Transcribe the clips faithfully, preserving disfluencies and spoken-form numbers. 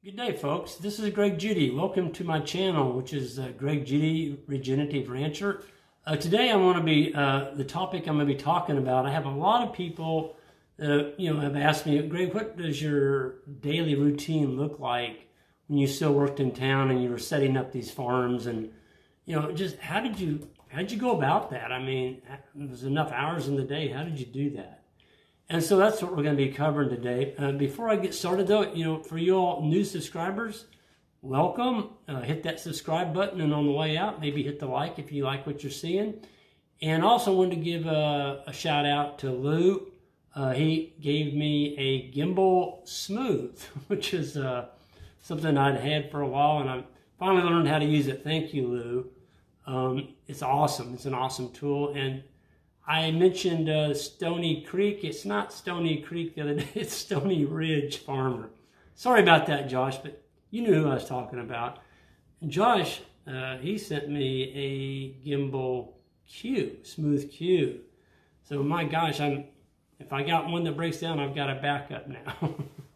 Good day, folks. This is Greg Judy. Welcome to my channel, which is uh, Greg Judy, Regenerative Rancher. Uh, today, I want to be uh, the topic I'm going to be talking about. I have a lot of people that you know have asked me, Greg, what does your daily routine look like when you still worked in town and you were setting up these farms? And you know, just how did you how did you go about that? I mean, there's enough hours in the day. How did you do that? And so that's what we're going to be covering today. Uh, before I get started, though, you know, for you all new subscribers, welcome. Uh, hit that subscribe button, and on the way out, maybe hit the like if you like what you're seeing. And also wanted to give a, a shout out to Lou. Uh, he gave me a Gimbal Smooth, which is uh, something I'd had for a while, and I finally learned how to use it. Thank you, Lou. Um, it's awesome. It's an awesome tool. And I mentioned uh, Stony Creek. It's not Stony Creek the other day. It's Stony Ridge Farmer. Sorry about that, Josh, but you knew who I was talking about. And Josh, uh, he sent me a Gimbal Q, Smooth Q. So my gosh, I'm if I got one that breaks down, I've got a backup now.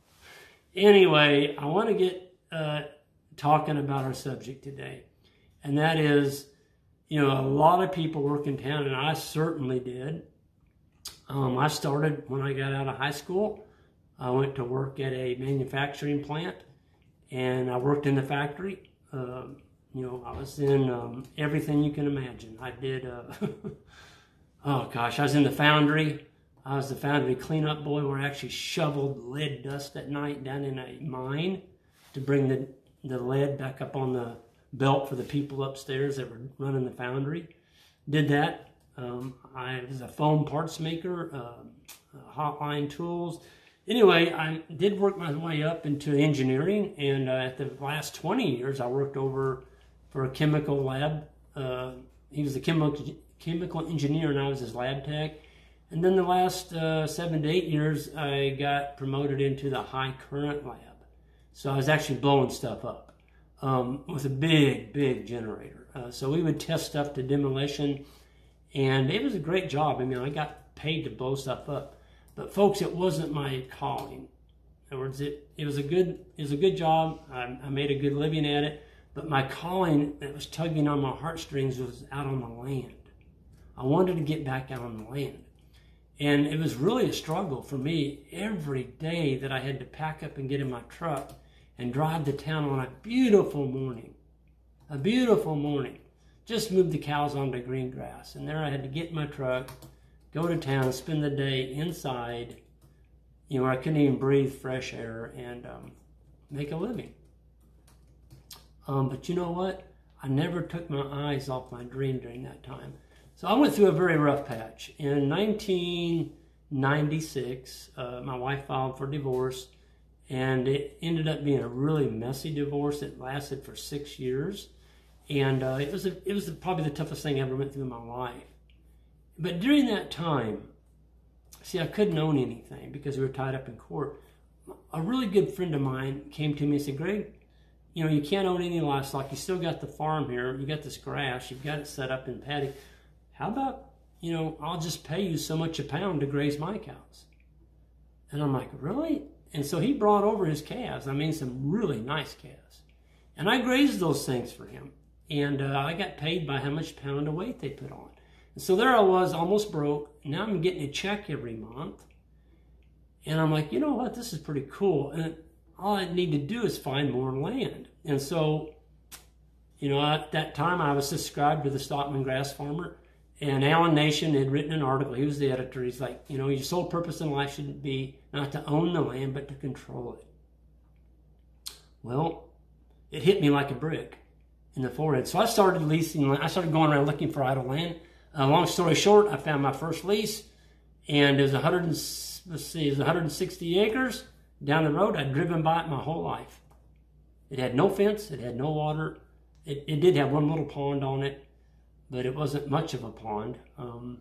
Anyway, I want to get uh, talking about our subject today, and that is, you know, a lot of people work in town, and I certainly did. Um, I started when I got out of high school. I went to work at a manufacturing plant, and I worked in the factory. Uh, you know, I was in um, everything you can imagine. I did, uh, oh gosh, I was in the foundry. I was the foundry cleanup boy where I actually shoveled lead dust at night down in a mine to bring the, the lead back up on the belt for the people upstairs that were running the foundry. Did that. Um, I was a foam parts maker, uh, hotline tools. Anyway, I did work my way up into engineering, and uh, at the last twenty years, I worked over for a chemical lab. Uh, he was a chemical chemical engineer, and I was his lab tech. And then the last uh, seven to eight years, I got promoted into the high current lab. So I was actually blowing stuff up. Um, with a big, big generator. Uh, so we would test stuff to demolition, and it was a great job. I mean, I got paid to blow stuff up. But folks, it wasn't my calling. In other words, it, it was a good it was a good job. I, I made a good living at it. But my calling that was tugging on my heartstrings was out on the land. I wanted to get back out on the land. And it was really a struggle for me every day that I had to pack up and get in my truck and drive to town on a beautiful morning. A beautiful morning. Just moved the cows onto green grass. And there I had to get in my truck, go to town, spend the day inside, you know, where I couldn't even breathe fresh air, and um, make a living. Um, but you know what? I never took my eyes off my dream during that time. So I went through a very rough patch. In nineteen ninety-six, uh, my wife filed for divorce. And it ended up being a really messy divorce. It lasted for six years. And uh, it was a, it was probably the toughest thing I ever went through in my life. But during that time, see, I couldn't own anything because we were tied up in court. A really good friend of mine came to me and said, Greg, you know, you can't own any livestock. You still got the farm here. You got this grass. You've got it set up in paddock. How about, you know, I'll just pay you so much a pound to graze my cows. And I'm like, really? And so he brought over his calves. I mean, some really nice calves. And I grazed those things for him. And uh, I got paid by how much pound of weight they put on. And so there I was, almost broke. Now I'm getting a check every month. And I'm like, you know what? This is pretty cool. And all I need to do is find more land. And so, you know, at that time I was subscribed to the Stockman Grass Farmer. And Alan Nation had written an article. He was the editor. He's like, you know, your sole purpose in life shouldn't be not to own the land, but to control it. Well, it hit me like a brick in the forehead. So I started leasing. I started going around looking for idle land. Uh, long story short, I found my first lease, and it was one hundred. Let's see, it was one hundred sixty acres down the road. I'd driven by it my whole life. It had no fence. It had no water. It, it did have one little pond on it, but it wasn't much of a pond. Um,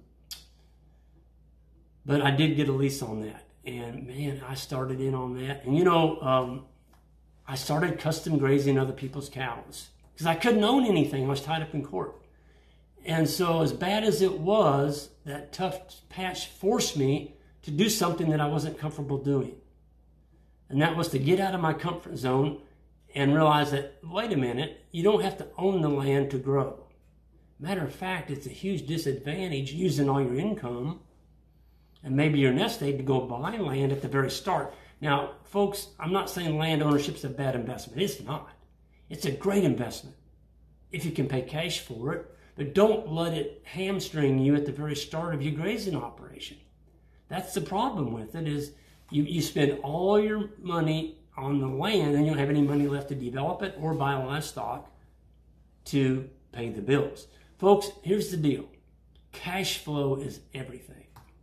but I did get a lease on that. And man, I started in on that. And you know, um, I started custom grazing other people's cows because I couldn't own anything. I was tied up in court. And so as bad as it was, that tough patch forced me to do something that I wasn't comfortable doing. And that was to get out of my comfort zone and realized that, wait a minute, you don't have to own the land to grow. Matter of fact, it's a huge disadvantage using all your income and maybe your nest egg to go buy land at the very start. Now, folks, I'm not saying land ownership is a bad investment. It's not. It's a great investment if you can pay cash for it, but don't let it hamstring you at the very start of your grazing operation. That's the problem with it, is you, you spend all your money on the land and you don't have any money left to develop it or buy livestock to pay the bills. Folks, here's the deal. Cash flow is everything.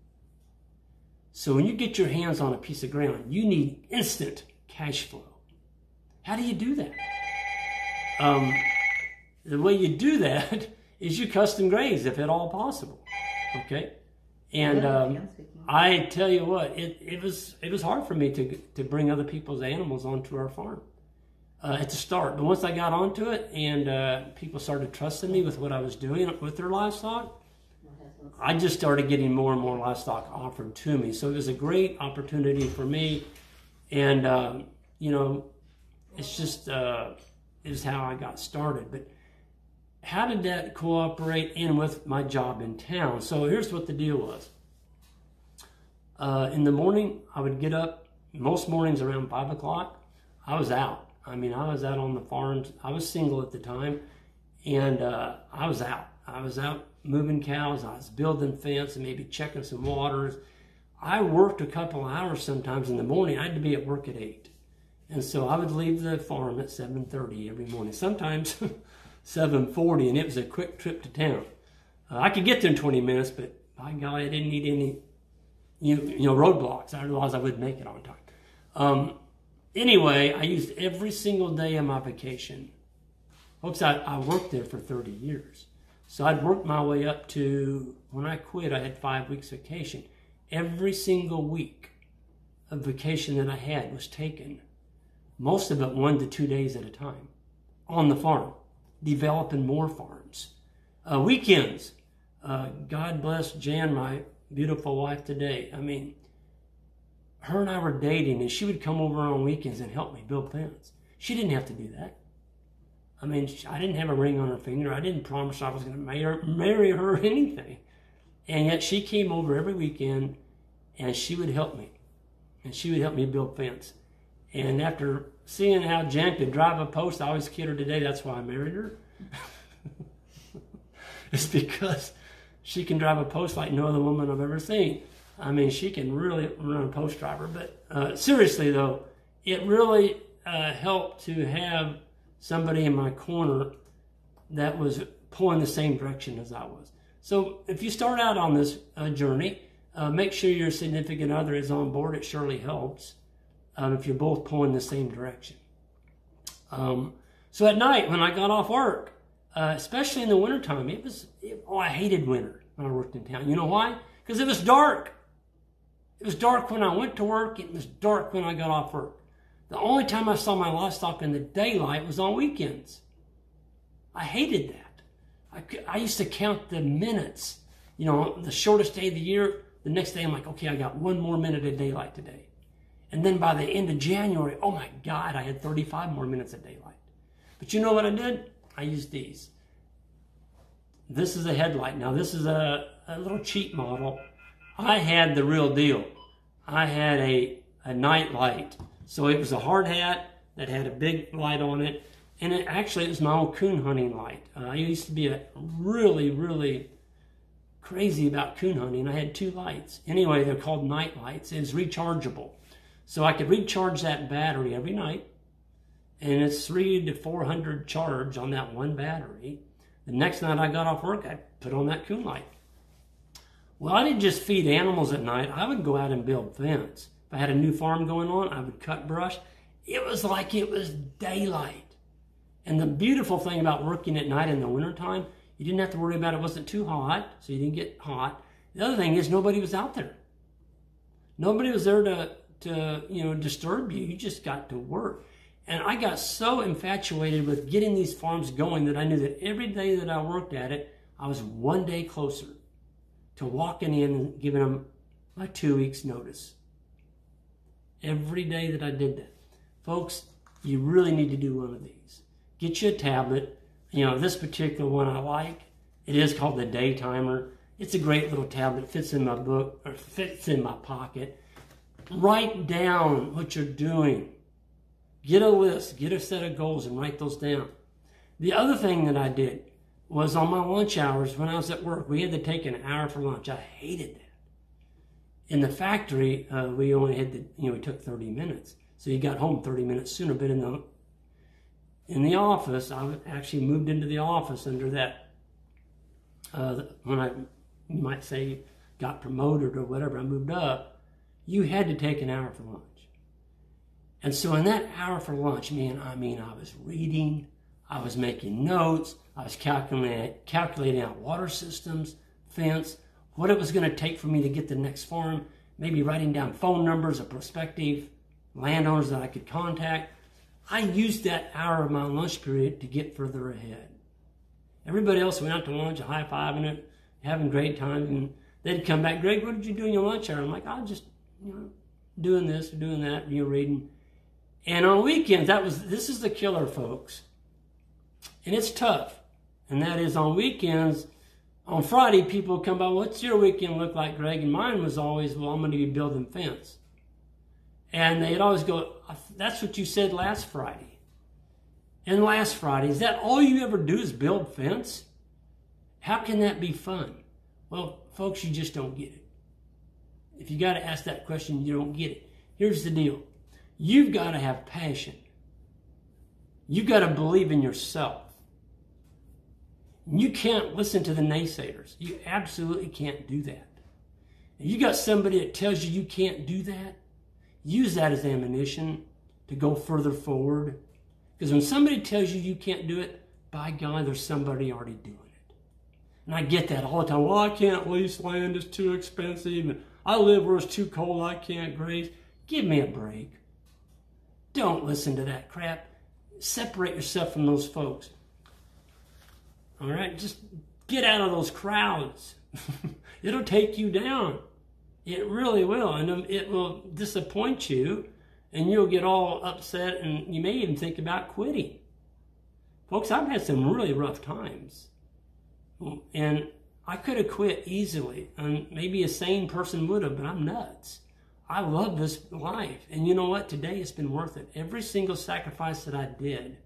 So when you get your hands on a piece of ground, you need instant cash flow. How do you do that? Um, the way you do that is you custom graze, if at all possible. Okay? And um, I tell you what, it, it was it was hard for me to to bring other people's animals onto our farm uh, at the start. But once I got onto it and uh, people started trusting me with what I was doing with their livestock, I just started getting more and more livestock offered to me. So it was a great opportunity for me. And, uh, you know, it's just, uh, is how I got started. But how did that cooperate in with my job in town? So here's what the deal was. Uh, in the morning, I would get up, most mornings around five o'clock, I was out. I mean, I was out on the farms. I was single at the time, and uh, I was out. I was out moving cows. I was building fence and maybe checking some waters. I worked a couple hours sometimes in the morning. I had to be at work at eight. And so I would leave the farm at seven thirty every morning, sometimes seven forty, and it was a quick trip to town. Uh, I could get there in twenty minutes, but by golly, I didn't need any you know, you know, roadblocks. I realized I wouldn't make it on time. Um, anyway, I used every single day of my vacation. Folks, I, I worked there for thirty years. So I'd worked my way up to, when I quit, I had five weeks vacation. Every single week of vacation that I had was taken, most of it one to two days at a time, on the farm, developing more farms. Uh, weekends, uh, God bless Jan, my beautiful wife today. I mean, her and I were dating, and she would come over on weekends and help me build fence. She didn't have to do that. I mean, I didn't have a ring on her finger. I didn't promise I was going to marry, marry her or anything. And yet she came over every weekend, and she would help me. And she would help me build fence. And after seeing how Jan could drive a post, I always kid her today, that's why I married her. It's because she can drive a post like no other woman I've ever seen. I mean, she can really run a post driver. But uh, seriously, though, it really uh, helped to have somebody in my corner that was pulling the same direction as I was. So if you start out on this uh, journey, uh, make sure your significant other is on board. It surely helps um, if you're both pulling the same direction. Um, so at night when I got off work, uh, especially in the wintertime, it was, it, oh, I hated winter when I worked in town. You know why? Because it was dark. It was dark when I went to work. It was dark when I got off work. The only time I saw my livestock in the daylight was on weekends. I hated that. I, could, I used to count the minutes. You know, the shortest day of the year, the next day I'm like, okay, I got one more minute of daylight today. And then by the end of January, oh my God, I had thirty-five more minutes of daylight. But you know what I did? I used these. This is a headlight. Now this is a, a little cheap model. I had the real deal. I had a, a night light. So it was a hard hat that had a big light on it. And it actually it was my own coon hunting light. Uh, I used to be a really, really crazy about coon hunting. I had two lights. Anyway, they're called night lights. It's rechargeable. So I could recharge that battery every night. And it's three to four hundred charge on that one battery. The next night I got off work, I put on that coon light. Well, I didn't just feed animals at night. I would go out and build fence. If I had a new farm going on, I would cut brush. It was like it was daylight. And the beautiful thing about working at night in the wintertime, you didn't have to worry about it wasn't too hot, so you didn't get hot. The other thing is nobody was out there. Nobody was there to, to you know, disturb you. You just got to work. And I got so infatuated with getting these farms going that I knew that every day that I worked at it, I was one day closer to walking in and giving them my two weeks notice. Every day that I did that. Folks, you really need to do one of these. Get you a tablet. You know, this particular one I like. It is called the Day Timer. It's a great little tablet. It fits in my book, or fits in my pocket. Write down what you're doing. Get a list, get a set of goals, and write those down. The other thing that I did was on my lunch hours when I was at work, we had to take an hour for lunch. I hated that. In the factory, uh, we only had to, you know, we took thirty minutes. So you got home thirty minutes sooner. But in the, in the office, I actually moved into the office under that, uh, when I, you might say, got promoted or whatever, I moved up, you had to take an hour for lunch. And so in that hour for lunch, man, I mean, I was reading, I was making notes, I was calculating, calculating out water systems, fence, what it was going to take for me to get the next farm, maybe writing down phone numbers of prospective landowners that I could contact. I used that hour of my lunch period to get further ahead. Everybody else went out to lunch, high-fiving it, having great time, and they'd come back, Greg, what did you do in your lunch hour? I'm like, I was just, you know, doing this, doing that, you know, reading. And on weekends, that was, this is the killer, folks. And it's tough. And that is on weekends, on Friday, people come by, what's your weekend look like, Greg? And mine was always, well, I'm going to be building fence. And they'd always go, that's what you said last Friday. And last Friday, is that all you ever do is build fence? How can that be fun? Well, folks, you just don't get it. If you got to ask that question, you don't get it. Here's the deal. You've got to have passion. You've got to believe in yourself. You can't listen to the naysayers. You absolutely can't do that. If you got somebody that tells you you can't do that, use that as ammunition to go further forward. Because when somebody tells you you can't do it, by God, there's somebody already doing it. And I get that all the time. Well, I can't lease land. It's too expensive. And I live where it's too cold. I can't graze. Give me a break. Don't listen to that crap. Separate yourself from those folks. All right? Just get out of those crowds. It'll take you down. It really will. And it will disappoint you. And you'll get all upset. And you may even think about quitting. Folks, I've had some really rough times. And I could have quit easily. And maybe a sane person would have, but I'm nuts. I love this life. And you know what? Today it's been worth it. Every single sacrifice that I did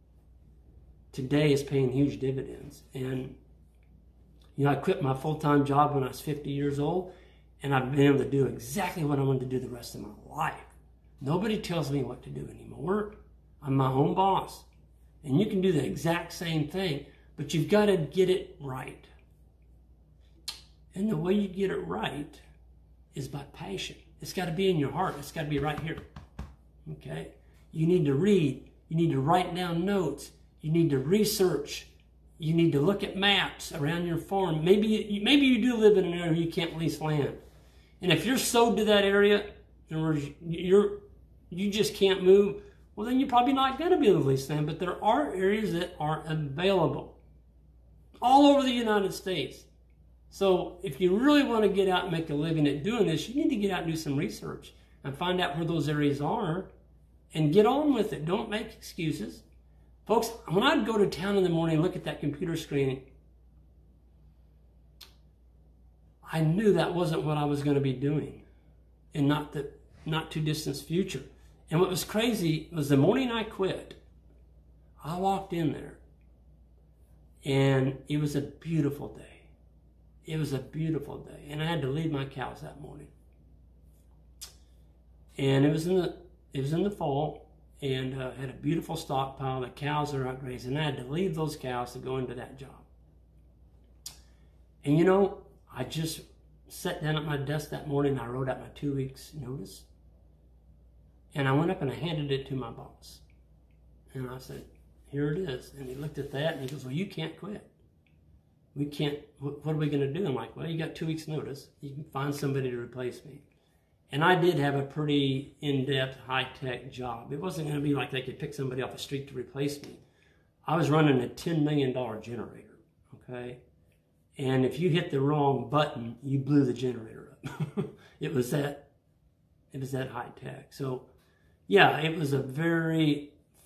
today is paying huge dividends. And, you know, I quit my full-time job when I was fifty years old, and I've been able to do exactly what I wanted to do the rest of my life. Nobody tells me what to do anymore. I'm my own boss. And you can do the exact same thing, but you've got to get it right. And the way you get it right is by passion. It's got to be in your heart. It's got to be right here. Okay? You need to read. You need to write down notes. You need to research. You need to look at maps around your farm. Maybe, maybe you do live in an area where you can't lease land. And if you're sold to that area, in other words, you're, you just can't move, well, then you're probably not going to be able to lease land. But there are areas that are available all over the United States. So if you really want to get out and make a living at doing this, you need to get out and do some research and find out where those areas are and get on with it. Don't make excuses. Folks, when I'd go to town in the morning and look at that computer screen, I knew that wasn't what I was going to be doing in not the not too distant future. And what was crazy was the morning I quit, I walked in there and it was a beautiful day. It was a beautiful day, and I had to leave my cows that morning. And it was in the it was in the fall, and uh, had a beautiful stockpile. The cows are out grazing, and I had to leave those cows to go into that job. And you know, I just sat down at my desk that morning, and I wrote out my two weeks notice, and I went up and I handed it to my boss, and I said, "Here it is." And he looked at that, and he goes, "Well, you can't quit. We can't, what are we going to do?" I'm like, "Well, you got two weeks notice. You can find somebody to replace me." And I did have a pretty in-depth, high-tech job. It wasn't going to be like they could pick somebody off the street to replace me. I was running a ten million dollar generator, okay? And if you hit the wrong button, you blew the generator up. It was that, it was that high-tech. So, yeah, it was a very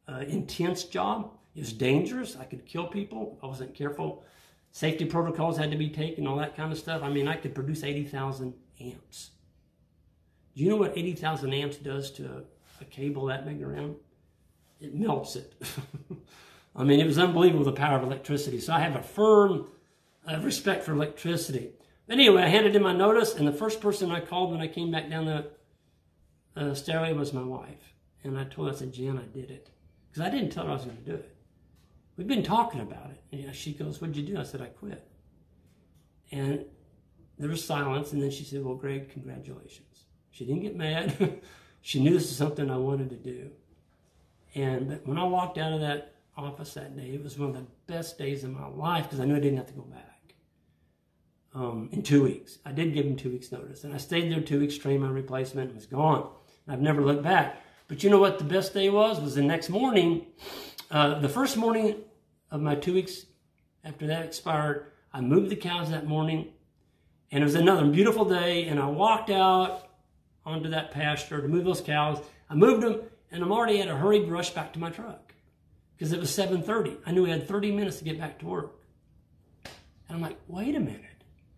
uh, intense job. It was dangerous. I could kill people if I wasn't careful. Safety protocols had to be taken, all that kind of stuff. I mean, I could produce eighty thousand amps. Do you know what eighty thousand amps does to a, a cable that big around? It melts it. I mean, it was unbelievable, the power of electricity. So I have a firm uh, respect for electricity. But anyway, I handed in my notice, and the first person I called when I came back down the uh, stairway was my wife. And I told her, I said, Jan, I did it. Because I didn't tell her I was going to do it. We've been talking about it. And she goes, what'd you do? I said, I quit. And there was silence, and then she said, well, Greg, congratulations. She didn't get mad. She knew this was something I wanted to do. And but when I walked out of that office that day, it was one of the best days of my life because I knew I didn't have to go back um, in two weeks. I did give him two weeks notice. And I stayed there two weeks, trained my replacement, and was gone. And I've never looked back. But you know what the best day was? Was the next morning. Uh, the first morning of my two weeks after that expired, I moved the cows that morning. And it was another beautiful day. And I walked out onto that pasture to move those cows. I moved them, and I'm already at a hurried rush back to my truck because it was seven thirty. I knew I had thirty minutes to get back to work. And I'm like, wait a minute.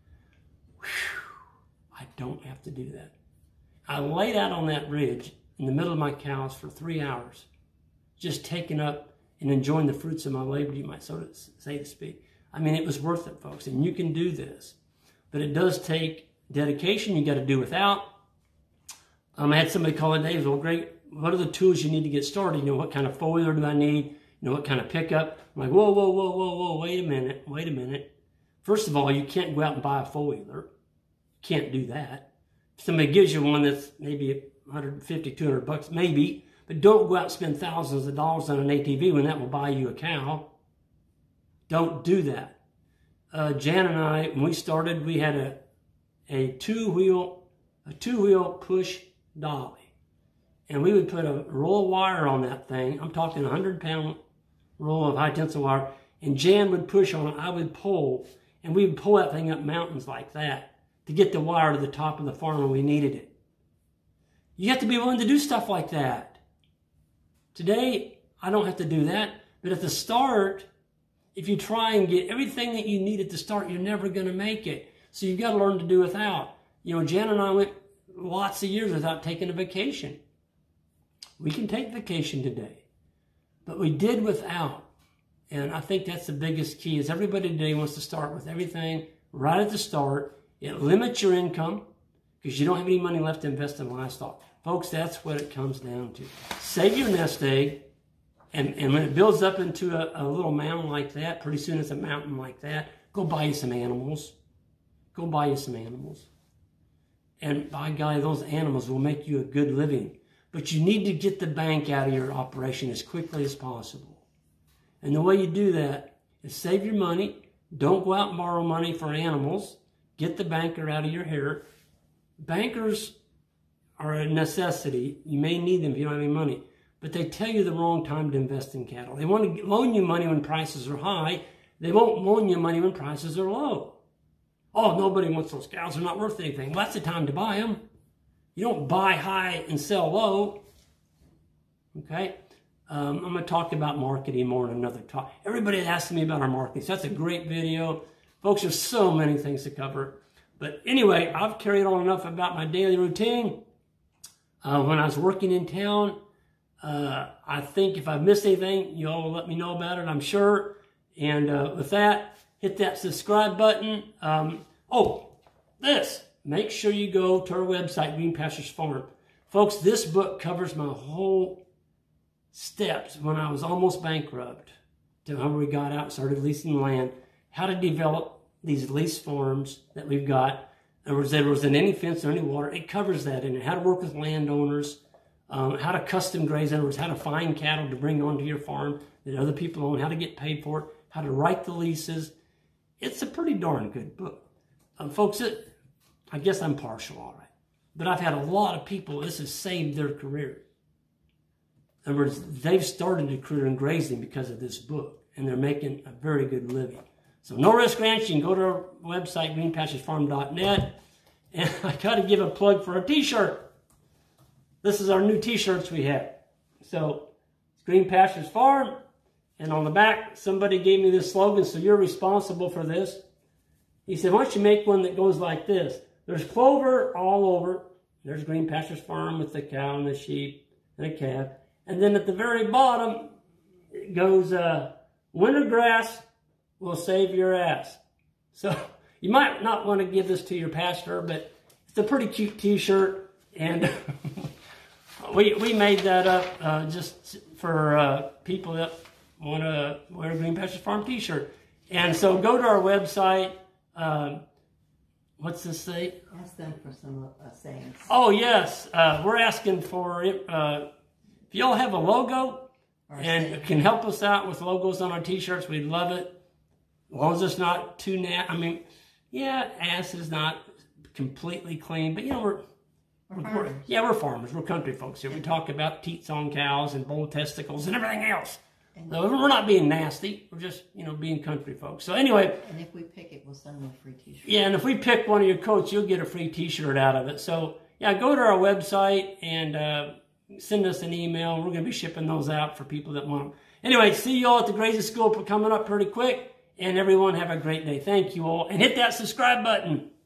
Whew, I don't have to do that. I laid out on that ridge in the middle of my cows for three hours, just taking up and enjoying the fruits of my labor, you might so to say to speak. I mean, it was worth it, folks, and you can do this. But it does take dedication. You got to do without. Um, I had somebody call it, Dave, well, great, what are the tools you need to get started? You know, what kind of four-wheeler do I need? You know, what kind of pickup? I'm like, whoa, whoa, whoa, whoa, whoa, wait a minute, wait a minute. First of all, you can't go out and buy a four-wheeler. You can't do that. If somebody gives you one that's maybe one hundred fifty, two hundred bucks, maybe, but don't go out and spend thousands of dollars on an A T V when that will buy you a cow. Don't do that. Uh, Jan and I, when we started, we had a, a two-wheel, a two-wheel push dolly. And we would put a roll of wire on that thing. I'm talking a hundred pound roll of high tensile wire. And Jan would push on it. I would pull. And we would pull that thing up mountains like that to get the wire to the top of the farm when we needed it. You have to be willing to do stuff like that. Today, I don't have to do that. But at the start, if you try and get everything that you need at the start, you're never going to make it. So you've got to learn to do without. You know, Jan and I went lots of years without taking a vacation. We can take vacation today, but we did without. And I think that's the biggest key is everybody today wants to start with everything right at the start. It limits your income because you don't have any money left to invest in livestock. Folks, that's what it comes down to. Save your nest egg, and, and when it builds up into a, a little mound like that, pretty soon it's a mountain like that, go buy you some animals. Go buy you some animals. And by golly, those animals will make you a good living. But you need to get the bank out of your operation as quickly as possible. And the way you do that is save your money. Don't go out and borrow money for animals. Get the banker out of your hair. Bankers are a necessity. You may need them if you don't have any money. But they tell you the wrong time to invest in cattle. They want to loan you money when prices are high. They won't loan you money when prices are low. Oh, nobody wants those cows. They're not worth anything. Well, that's the time to buy them. You don't buy high and sell low. Okay? Um, I'm going to talk about marketing more in another talk. Everybody is asking me about our marketing. So that's a great video. Folks, there's so many things to cover. But anyway, I've carried on enough about my daily routine. Uh, when I was working in town, uh, I think if I missed anything, you all will let me know about it, I'm sure. And uh, with that, hit that subscribe button. Um, oh, this. Make sure you go to our website, Green Pastures Farm. Folks, this book covers my whole steps when I was almost bankrupt to how we got out and started leasing land, how to develop these lease farms that we've got. In other words, there wasn't any fence or any water. It covers that in it. How to work with landowners, um, how to custom graze. In other words, how to find cattle to bring onto your farm that other people own, how to get paid for it, how to write the leases. It's a pretty darn good book. Um, folks, it, I guess I'm partial, all right. But I've had a lot of people, this has saved their career. In other words, they've started a career in grazing because of this book, and they're making a very good living. So No Risk Ranch, you can go to our website, green pastures farm dot net. And I got to give a plug for a t-shirt. This is our new t-shirts we have. So It's Green Pastures Farm. And on the back, somebody gave me this slogan, so you're responsible for this. He said, why don't you make one that goes like this? There's clover all over. There's Green Pastures Farm with the cow and the sheep and the calf. And then at the very bottom, it goes, uh, winter grass will save your ass. So you might not want to give this to your pastor, but it's a pretty cute t-shirt. And we, we made that up uh, just for uh, people that want to wear a Green Pastures Farm t-shirt. And so go to our website. Um, what's this say? Ask them for some uh, sayings. Oh, yes. Uh, we're asking for it. Uh, if y'all have a logo Or and saying. can help us out with logos on our t-shirts, we'd love it. As long as it's not too na I mean, yeah, ass is not completely clean, but you know, we're, We're we're farmers. yeah, we're farmers. We're country folks here. We talk about teats on cows and bull testicles and everything else. And, So we're not being nasty. We're just, you know, being country folks. So anyway, and if we pick it, we'll send them a free t-shirt. yeah, and if we pick one of your coats, you'll get a free t-shirt out of it. So yeah, go to our website and uh, send us an email. We're going to be shipping those out for people that want them. Anyway, see you all at the Grazing School coming up pretty quick. And everyone have a great day. Thank you all. And hit that subscribe button.